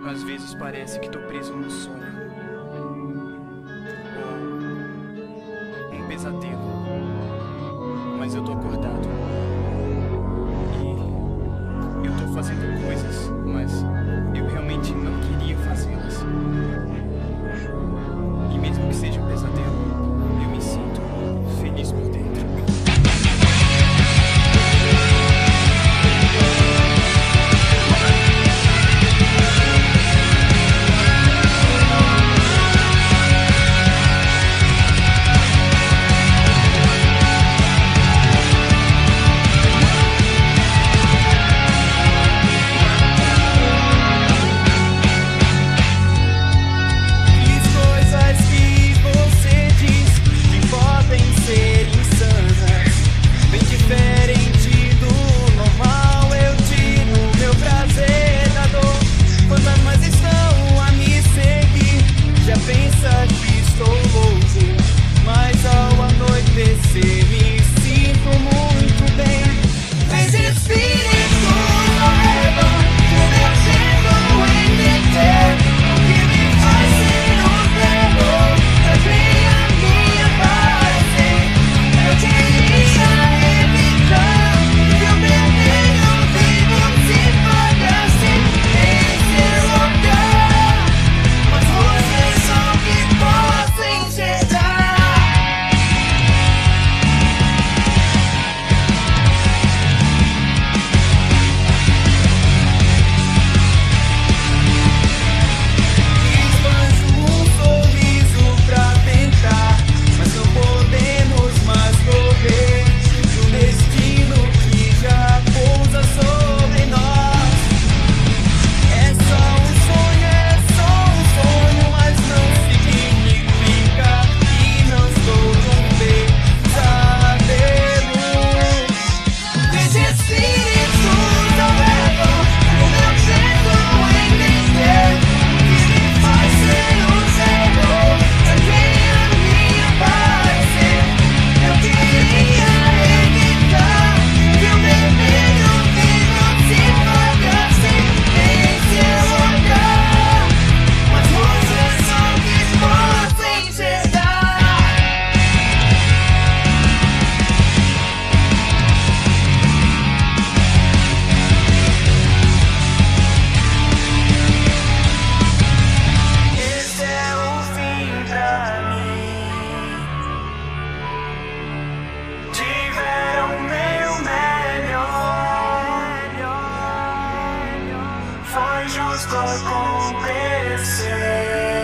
Às vezes parece que tô preso num sonho ou um pesadelo, mas eu tô acordado e eu tô fazendo coisas, mas eu realmente não queria fazê-las. E mesmo que seja um pesadelo, eu me sinto feliz por dentro. Justo acontecer.